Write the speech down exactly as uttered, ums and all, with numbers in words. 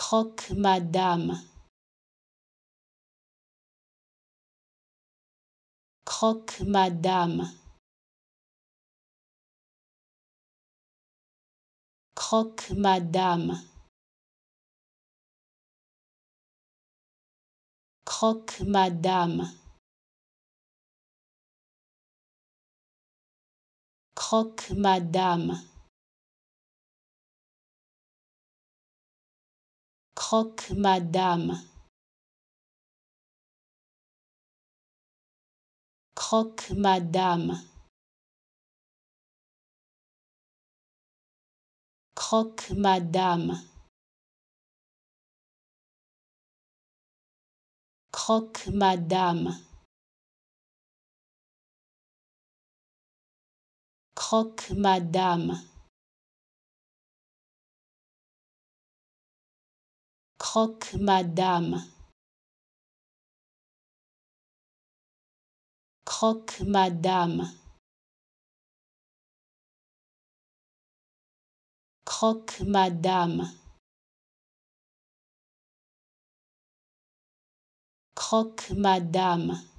Croque madame. Croque madame. Croque madame. Croque madame. Croque madame. Croque madame. Croque madame. Croque madame. Croque madame. Croque madame. Croque madame. Croque madame. Croque madame. Croque madame.